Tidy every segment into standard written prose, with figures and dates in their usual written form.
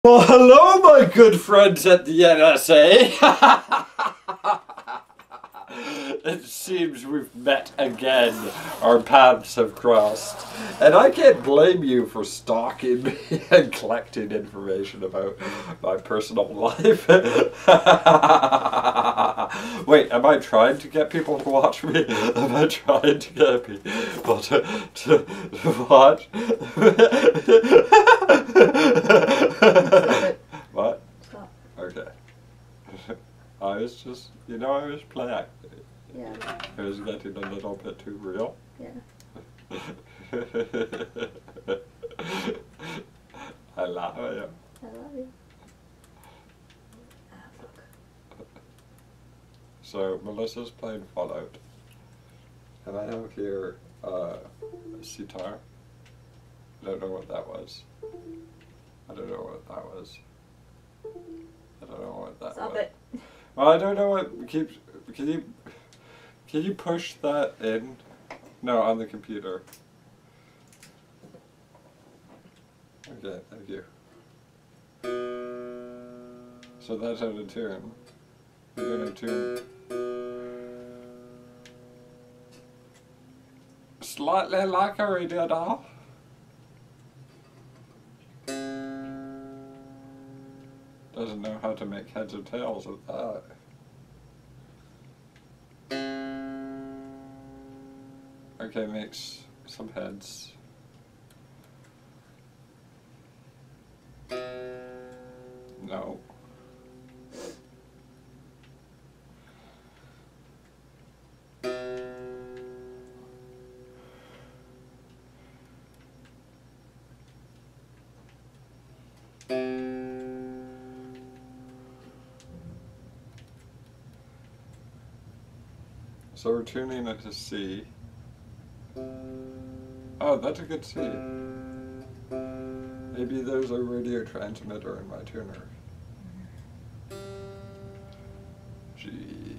Well, hello, my good friends at the NSA. It seems we've met again. Our paths have crossed. And I can't blame you for stalking me and collecting information about my personal life. Wait, am I trying to get people to watch me? Am I trying to get people to watch? What? Stop. Okay. I was just, I was playing. Yeah. It was getting a little bit too real. Yeah. I love you. I love you. Ah, fuck. So, Melissa's playing Fallout. And I have here a setar. I don't know what that was. I don't know what that was. I don't know what that Stop was. it. Well, I don't know what keeps. Can you push that in? No, on the computer. Okay, thank you. So that's out of tune. We're gonna tune. Slightly like a radio dial. Doesn't know how to make heads or tails of that. Okay, makes some heads. No. So we're tuning it to C. Oh, that's a good C. Maybe there's a radio transmitter in my tuner. G.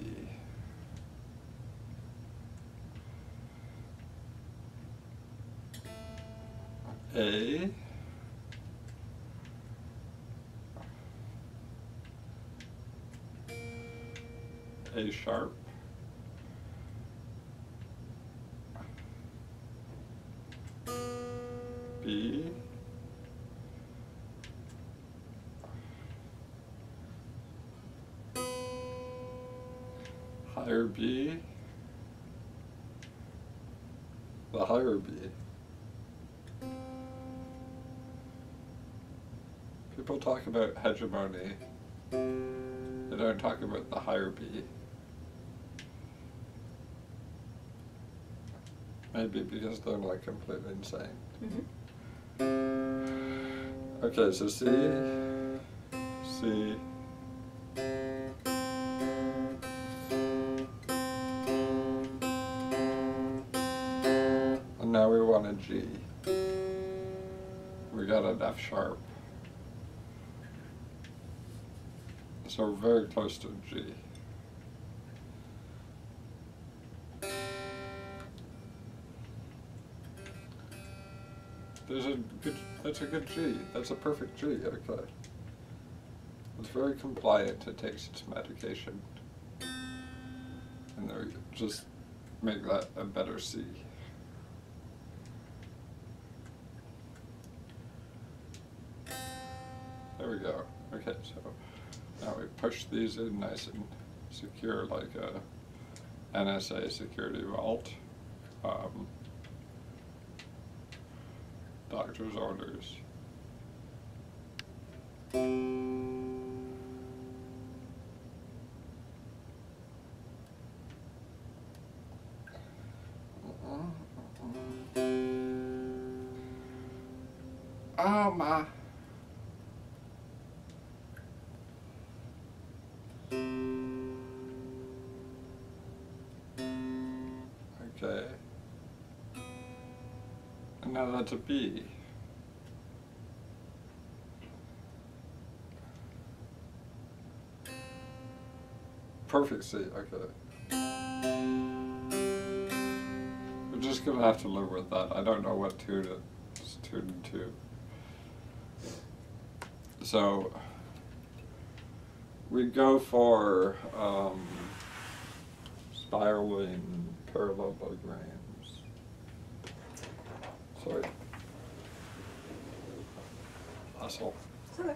A. A sharp. B. Higher B. The higher B. People talk about hegemony. They don't talk about the higher B. Maybe because they're like completely insane. Mm-hmm. Okay, so C, C, and now we want a G. We got an F sharp. So we're very close to a G. That's a good G. That's a perfect G, okay. It's very compliant, it takes its medication. And there we go. Just make that a better C. There we go. Okay, so now we push these in nice and secure like a NSA security vault. Doctor's orders. Oh my. Okay. And now that's a B. Perfect C, okay. We're just gonna have to live with that. I don't know what tune it's tuned to. So we go for spiraling parallelograms. Sorry. Hustle. It's okay.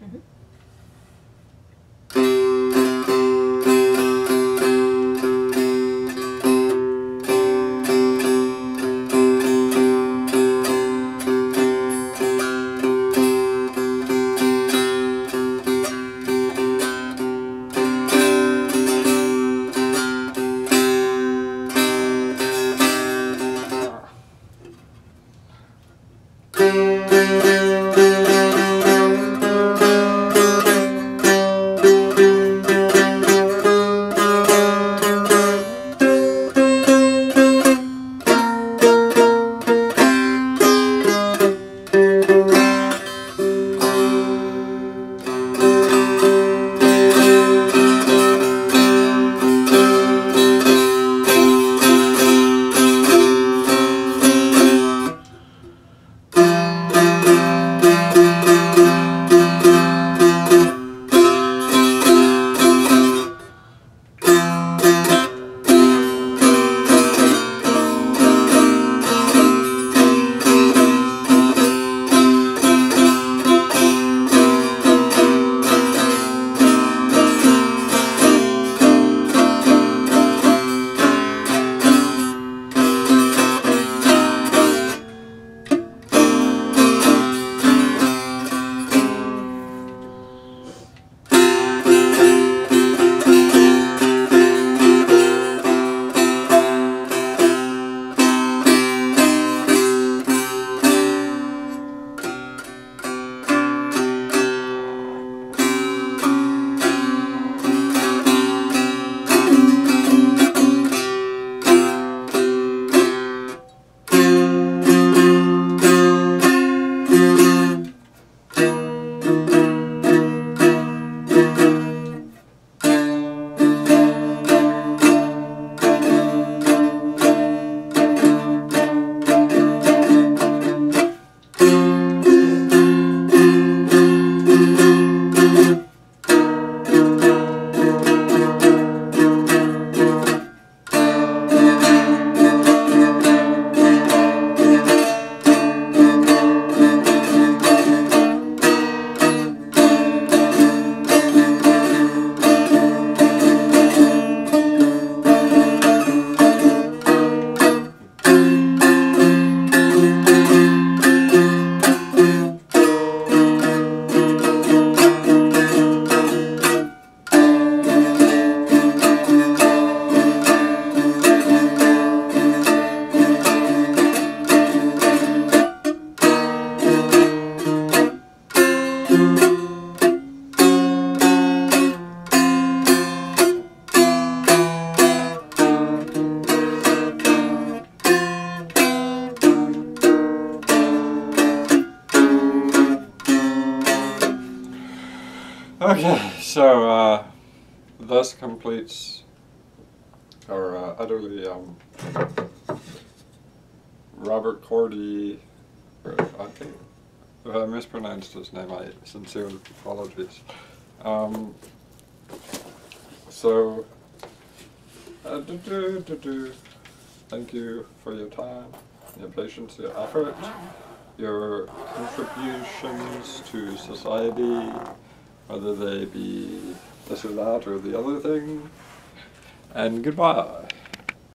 Okay, so this completes our utterly Robert Cordy, I think, if I mispronounced his name, I sincere apologies. Thank you for your time, your patience, your effort, your contributions to society, whether they be this or that or the other thing, and goodbye.